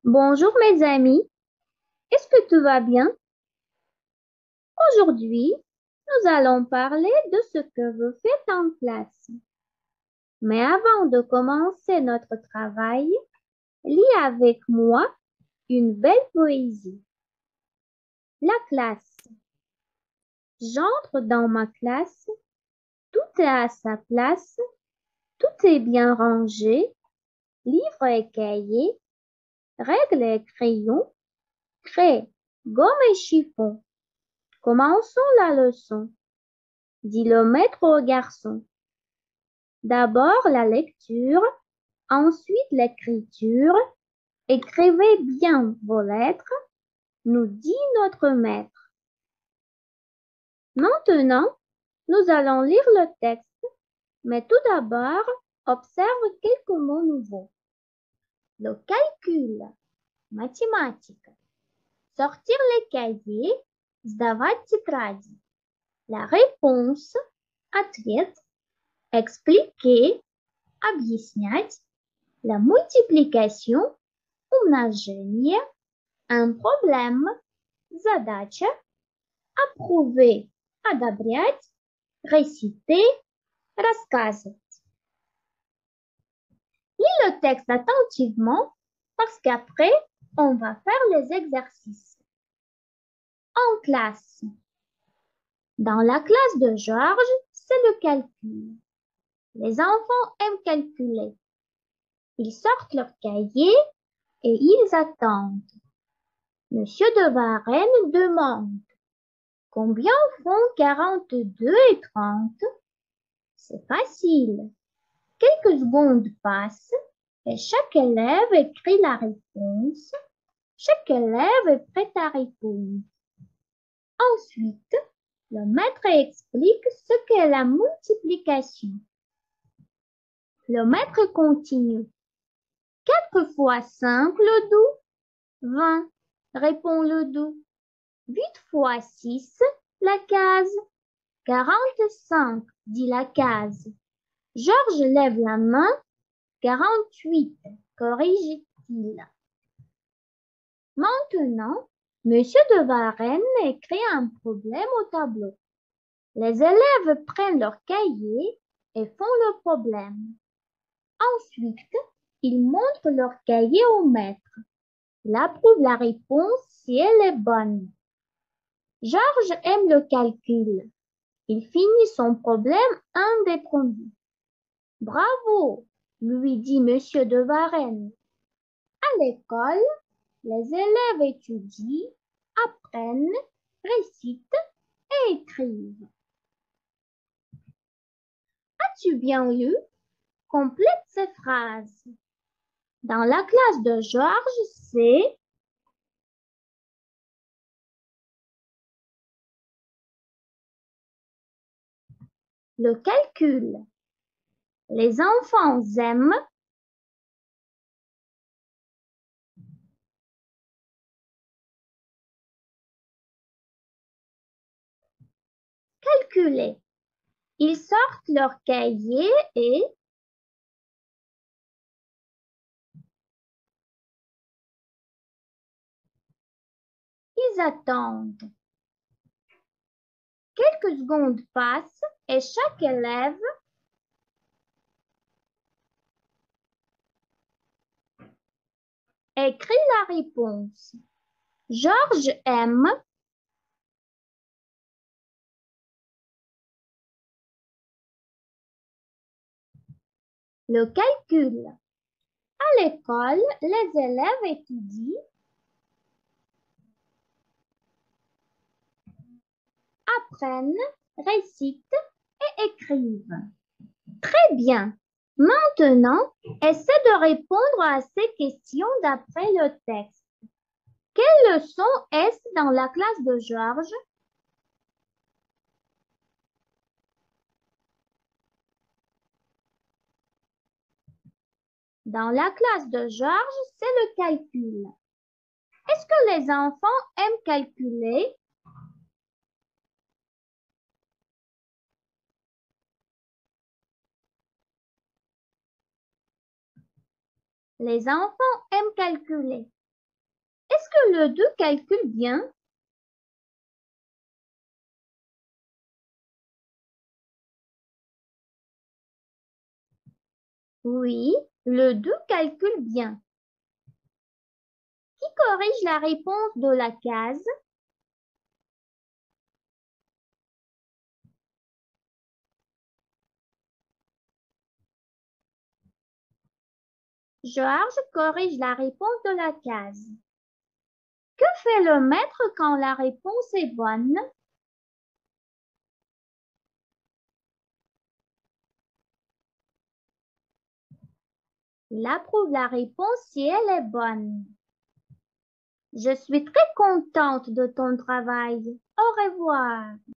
Bonjour mes amis, est-ce que tout va bien? Aujourd'hui, nous allons parler de ce que vous faites en classe. Mais avant de commencer notre travail, lis avec moi une belle poésie. La classe. J'entre dans ma classe, tout est à sa place, tout est bien rangé, livres et cahiers, règles et crayons, craie, gomme et chiffon. Commençons la leçon, dit le maître au garçon. D'abord la lecture, ensuite l'écriture. Écrivez bien vos lettres, nous dit notre maître. Maintenant, nous allons lire le texte, mais tout d'abord, observe quelques mots nouveaux. Le calcul, mathématiques. Sortir les cahiers, сдавать тетради. La réponse, ответ. Expliquer, объяснять. La multiplication, умножение, un problème, задача, approuver, одобрять, réciter, рассказывать. Lis le texte attentivement parce qu'après, on va faire les exercices. En classe. Dans la classe de Georges, c'est le calcul. Les enfants aiment calculer. Ils sortent leur cahier et ils attendent. Monsieur de Varenne demande: combien font 42 et 30? C'est facile. Quelques secondes passent et chaque élève écrit la réponse. Chaque élève est prêt à répondre. Ensuite, le maître explique ce qu'est la multiplication. Le maître continue. 4 fois 5 le doux? 20, répond le doux. 8 fois 6, la case. 45, dit la case. Georges lève la main. 48, corrige-t-il. Maintenant, Monsieur de Varenne écrit un problème au tableau. Les élèves prennent leur cahier et font le problème. Ensuite, ils montrent leur cahier au maître. Il approuve la réponse si elle est bonne. Georges aime le calcul. Il finit son problème un des premiers. Bravo, lui dit Monsieur de Varenne. À l'école, les élèves étudient, apprennent, récitent et écrivent. As-tu bien lu? Complète ces phrases. Dans la classe de Georges, c'est le calcul. Les enfants aiment calculer. Ils sortent leur cahier et ils attendent. Quelques secondes passent et chaque élève écrit la réponse. Georges aime le calcul. À l'école, les élèves étudient, apprennent, récitent et écrivent. Très bien. Maintenant, essaie de répondre à ces questions d'après le texte. Quelle leçon est-ce dans la classe de Georges? Dans la classe de Georges, c'est le calcul. Est-ce que les enfants aiment calculer? Les enfants aiment calculer. Est-ce que le 2 calcule bien? Oui, le 2 calcule bien. Qui corrige la réponse de la case? Georges corrige la réponse de la case. Que fait le maître quand la réponse est bonne? Il approuve la réponse si elle est bonne. Je suis très contente de ton travail. Au revoir.